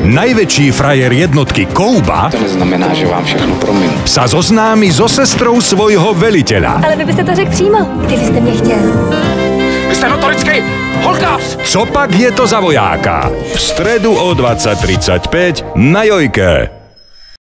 Najväčší frajer jednotky Kouba To neznamená, že vám všechno prominu. sa zoznámi so sestrou svojho veliteľa. Ale vy byste to řekl přímo, kdybyste mě chtěl. Vy jste notorický holkář! Co pak je to za vojáka? V stredu o 20:35 na Jojke.